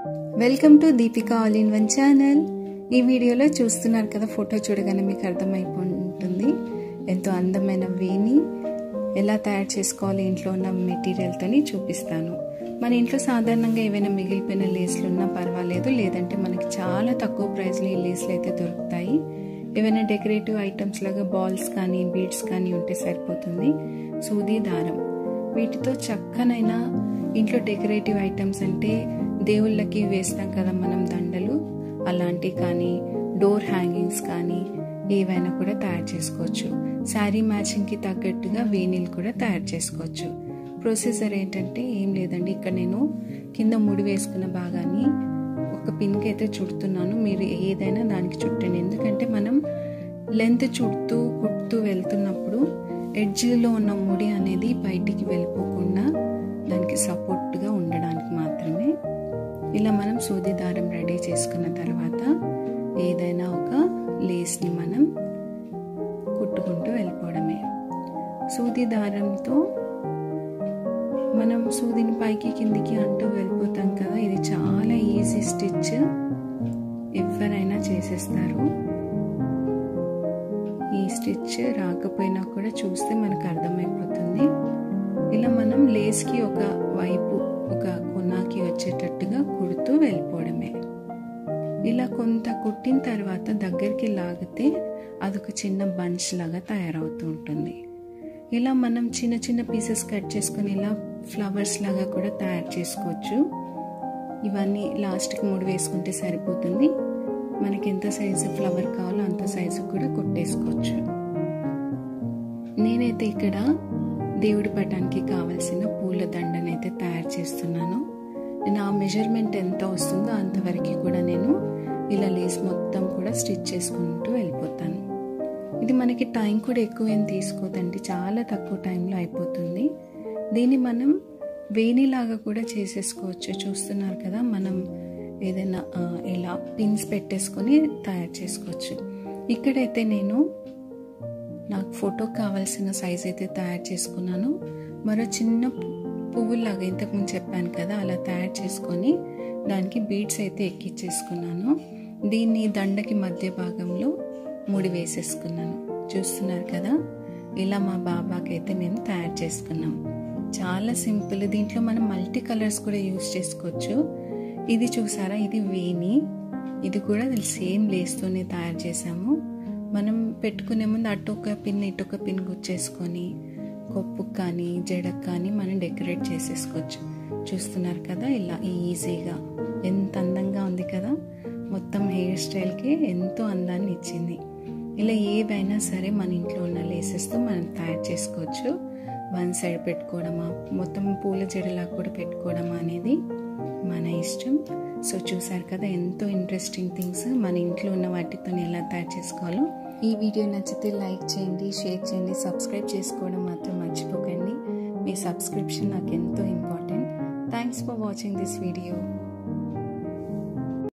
Welcome to Deepika all in one channel. ఈ వీడియోలో చూస్తున్నారు కదా, ఫోటో చూడగానే మీకు అర్థమైపోతుంది ఎంతో అందమైన వేణి ఎలా తయారు చేసుకోవాలి ఇంట్లో ఉన్న మెటీరియల్తోని చూపిస్తాను. మన ఇంట్లో సాధారణంగా ఏవైనా మిగిలిపోయిన లేస్లు ఉన్నా పర్వాలేదు, లేదంటే మనకి చాలా తక్కువ ప్రైస్లో ఈ లేస్లు అయితే దొరుకుతాయి. ఏవైనా డెకరేటివ్ ఐటమ్స్ లాగా బాల్స్ కానీ బీడ్స్ కానీ ఉంటే సరిపోతుంది. సూది దారం, వీటితో చక్కనైనా ఇంట్లో డెకరేటివ్ ఐటమ్స్ అంటే దేవుళ్ళకి వేస్తాం కదా మనం దండలు, అలాంటివి కానీ డోర్ హ్యాంగింగ్స్ కానీ ఏవైనా కూడా తయారు చేసుకోవచ్చు. శారీ మ్యాచింగ్కి తగ్గట్టుగా వేణీలు కూడా తయారు చేసుకోవచ్చు. ప్రొసీజర్ ఏంటంటే ఏం లేదండి, ఇక్కడ నేను కింద ముడి వేసుకున్న భాగాన్ని ఒక పిన్కి అయితే చుడుతున్నాను. మీరు ఏదైనా దానికి చుట్టండి, ఎందుకంటే మనం లెంత్ చుడుతూ కుడుతూ వెళ్తున్నప్పుడు ఎడ్జ్లో ఉన్న ముడి అనేది బయటికి వెళ్ళిపోకుండా దానికి సపోర్ట్గా ఉండడానికి మాత్రమే. ఇలా మనం సూది దారం రెడీ చేసుకున్న తర్వాత ఏదైనా ఒక లేస్ని మనం కుట్టుకుంటూ వెళ్ళిపోవడమే. సూది దారంతో మనం సూదిని పైకి కిందికి అంటూ వెళ్ళిపోతాం కదా, ఇది చాలా ఈజీ స్టిచ్, ఎవరైనా చేసేస్తారు. ఈ స్టిచ్ రాకపోయినా కూడా చూస్తే మనకు అర్థమైపోతుంది. ఇలా మనం లేస్కి ఒక వైపు ఒక కొనాకి వచ్చేటట్టుగా కుడుతూ వెళ్ళిపోవడమే. ఇలా కొంత కుట్టిన తర్వాత దగ్గరికి లాగితే అదొక చిన్న బంచ్ లాగా తయారవుతూ ఉంటుంది. ఇలా మనం చిన్న చిన్న పీసెస్ కట్ చేసుకొని ఇలా ఫ్లవర్స్ లాగా కూడా తయారు చేసుకోవచ్చు. ఇవన్నీ లాస్ట్కి ముడి వేసుకుంటే సరిపోతుంది. మనకి ఎంత సైజు ఫ్లవర్ కావాలో అంత సైజు కూడా కుట్టేసుకోవచ్చు. నేనైతే ఇక్కడ దేవుడి పటానికి కావలసిన పూల దండనైతే తయారు చేస్తున్నాను. నా మెజర్మెంట్ ఎంత వస్తుందో అంతవరకు కూడా నేను ఇలా లేస్ మొత్తం కూడా స్టిచ్ చేసుకుంటూ వెళ్ళిపోతాను. ఇది మనకి టైం కూడా ఎక్కువేం తీసుకోదండి, చాలా తక్కువ టైంలో అయిపోతుంది. దీన్ని మనం వేణిలాగా కూడా చేసేసుకోవచ్చు. చూస్తున్నారు కదా, మనం ఏదైనా ఇలా పిన్స్ పెట్టేసుకొని తయారు చేసుకోవచ్చు. ఇక్కడైతే నేను నాకు ఫోటోకి కావాల్సిన సైజ్ అయితే తయారు చేసుకున్నాను. మరో చిన్న పువ్వులాగా ఇంతకుముందు చెప్పాను కదా, అలా తయారు చేసుకొని దానికి బీడ్స్ అయితే ఎక్కించేసుకున్నాను. దీన్ని దండకి మధ్య భాగంలో ముడి వేసేసుకున్నాను. చూస్తున్నారు కదా, ఇలా మా బాబాకి అయితే మేము తయారు చేసుకున్నాం. చాలా సింపుల్. దీంట్లో మనం మల్టీ కలర్స్ కూడా యూజ్ చేసుకోవచ్చు. ఇది చూసారా, ఇది వేణి, ఇది కూడా సేమ్ లేస్తోనే తయారు చేసాము. మనం పెట్టుకునే ముందు అటు ఒక పిన్ ఇటు ఒక పిన్ గుచ్చేసుకొని కొప్పుకు కానీ జడకు కానీ మనం డెకరేట్ చేసేసుకోవచ్చు. చూస్తున్నారు కదా, ఇలా ఈజీగా ఎంత అందంగా ఉంది కదా, మొత్తం హెయిర్ స్టైల్కి ఎంతో అందాన్ని ఇచ్చింది. ఇలా ఏవైనా సరే మన ఇంట్లో ఉన్న లేసెస్తో మనం తయారు చేసుకోవచ్చు. వన్ సైడ్ పెట్టుకోవడమా, మొత్తం పూల జడలా కూడా పెట్టుకోవడమా అనేది మన ఇష్టం. సో చూసారు కదా, ఎంతో ఇంట్రెస్టింగ్ థింగ్స్ మన ఇంట్లో ఉన్న వాటితో ఎలా తయారు చేసుకోవాలో. ఈ వీడియో నచ్చితే లైక్ చేయండి, షేర్ చేయండి, సబ్స్క్రైబ్ చేసుకోవడం మాత్రం మర్చిపోకండి. మీ సబ్స్క్రిప్షన్ నాకు ఎంతో important. Thanks for watching this video.